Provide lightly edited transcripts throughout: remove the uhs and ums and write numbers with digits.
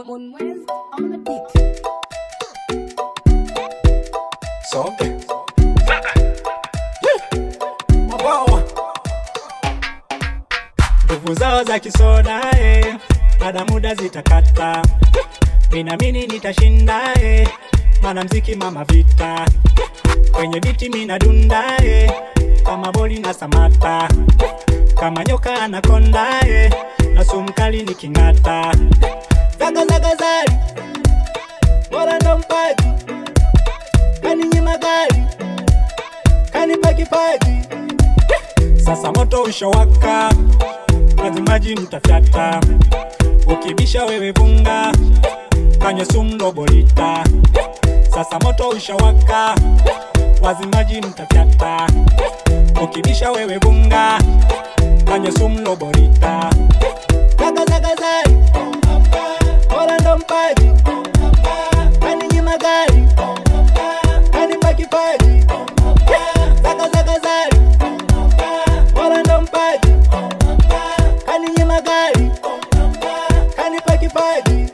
Monwez on the beat. Sobe Mabawa nguvu zao za kisoda baada muda zitakata. Minamini nitashinda mana mziki mama vita. Kwenye biti mina dunda kama boli na samata. Kama nyoka anakonda na sumkali nikingata. Zaga zaga zari bora ndo mpaji. Kani nyima gari kani paki paki. Sasa moto ushawaka maji mtafyata. Ukibisha wewe vunga kanywe sumu bolita. Sasa moto ushawaka wazimaji mtafyata. Ukibisha wewe vunga kanywe sumu bolita. Zaga zaga zari bora ndo mpaji. Kani nyima gari kani paki paki. Zaga zaga zari bora ndo mpaji. Kani nyima gari kani paki paki.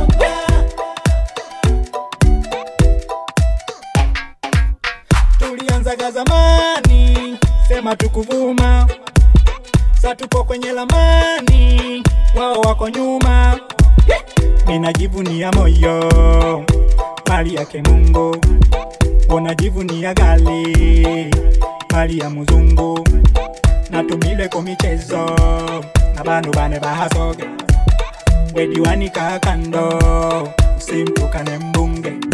Tulianzaga zamani sema tukuvuma. Sasa tupo kwenye lamani wao wako nyuma. Ninajivunia moyo mali yake Mungu. Unajivunia gali mali ya muzungu. Natumile kwa michezo na banu bane bahasoge. Wediwani kakando usimtukane mbunge.